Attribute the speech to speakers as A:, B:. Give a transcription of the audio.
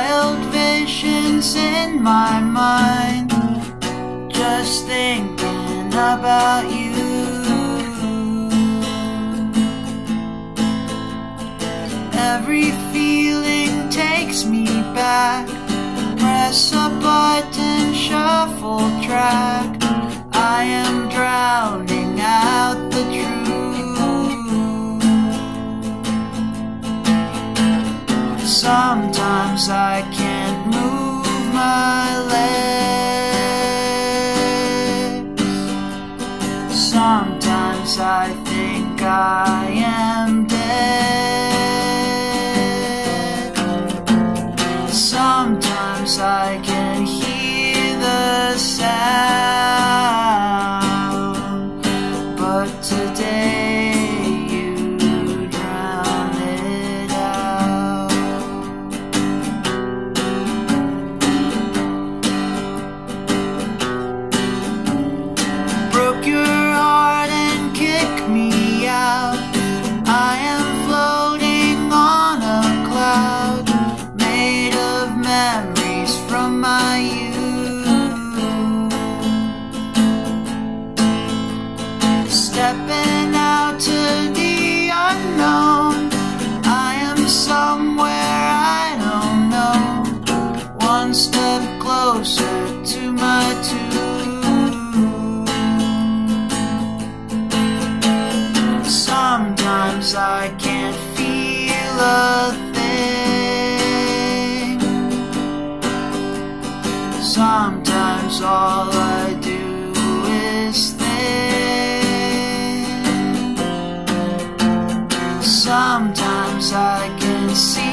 A: wild visions in my mind, just thinking about you. Every feeling takes me back. Press a button, shuffle track. I am drowning out the truth. Sometimes I can't move my legs. Sometimes I think I am dead. Sometimes I can hear the sound, but today you drown it out. Broke your heart and kicked me out. I am floating on a cloud, made of memories from my youth. Stepping out to the unknown, I am somewhere I don't know. One step closer to my tomb. Sometimes I can't feel a thing. Sometimes all I do is think. Sometimes I can see